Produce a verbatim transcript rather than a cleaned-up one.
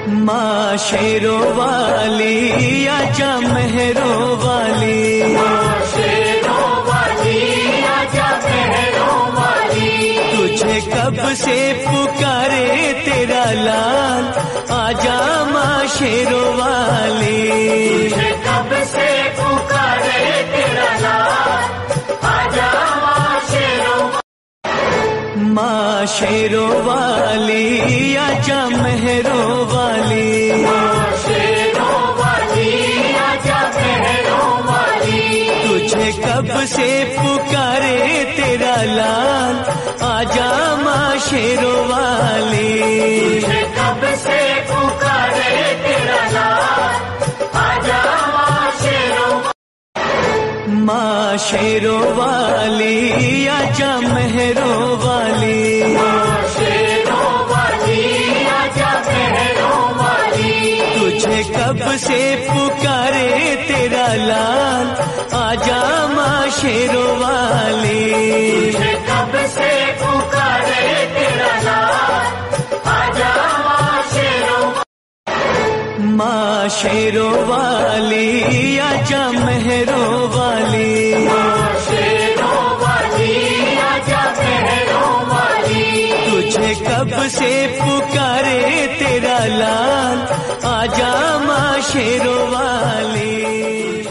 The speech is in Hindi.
माँ शेरों वाली आजा मेहरों वाली, माँ शेरों वाली आजा मेहरों वाली। तुझे कब से पुकारे तेरा लाल, आजा माँ शेरों वाली। तुझे कब से पुकारे तेरा लाल, आजा माँ शेरों वाली। माँ शेरों वाली आजा मेहरों वाली, माँ शेरों वाली आजा मेहरों वाली। तुझे कब से पुकारे तेरा लाल, आजा माँ शेरों वाली। तुझे कब से पुकारे तेरा लाल, आजा माँ शेरों वाली। माँ शेरों वाली आजा मेहरों वाली, माँ शेरों वाली आजा मेहरों वाली। तुझे कब से पुकारे तेरा लाल, आजा माँ शेरों वाली। तुझे कब से पुकारे तेरा लाल, आजा माँ शेरों वाली। माँ शेरों वाली आजा मेहरों वाली, माँ शेरों वाली आजा मेहरों वाली। तुझे कब से पुकारे तेरा लाल, आजा माँ शेरों वाली।